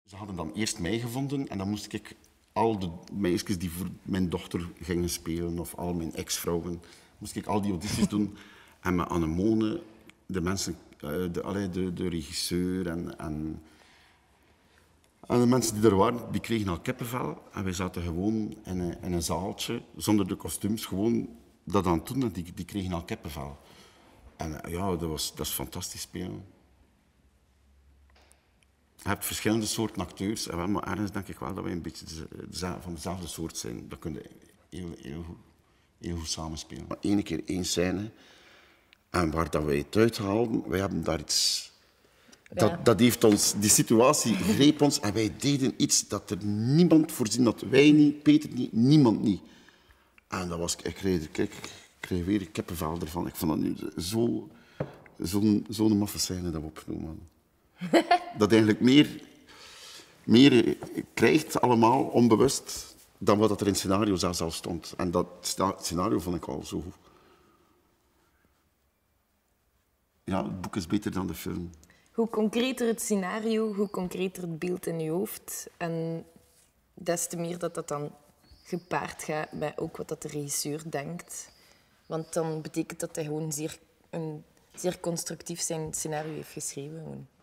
Ze hadden dan eerst mij gevonden en dan moest ik al de meisjes die voor mijn dochter gingen spelen of al mijn ex-vrouwen, moest ik al die audities doen. En met Anemone, de mensen, de regisseur en de mensen die er waren, die kregen al kippenvel. En wij zaten gewoon in een zaaltje, zonder de kostuums, gewoon dat aan het doen. En die kregen al kippenvel. En ja, dat is fantastisch spelen. Je hebt verschillende soorten acteurs, maar ergens denk ik wel dat wij een beetje van dezelfde soort zijn. Dat kunnen heel goed samenspelen. Maar één keer één scène, en waar dat wij het uithaalden, wij hebben daar iets... Ja. Dat heeft ons, die situatie greep ons en wij deden iets dat er niemand voorzien had. Wij niet, Peter niet, niemand niet. En dat was, ik kreeg weer kippenvel ervan. Ik vond dat nu zo'n maffe scène dat we opgenomen hadden. Dat eigenlijk meer krijgt allemaal onbewust dan wat er in het scenario zelfs al stond. En dat scenario vond ik al zo goed. Ja, het boek is beter dan de film. Hoe concreter het scenario, hoe concreter het beeld in je hoofd. En des te meer dat dan gepaard gaat met ook wat dat de regisseur denkt. Want dan betekent dat hij gewoon een zeer constructief zijn scenario heeft geschreven. Gewoon.